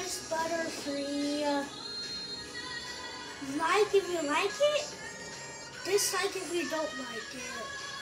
this Butterfree. Like if you like it, dislike if you don't like it.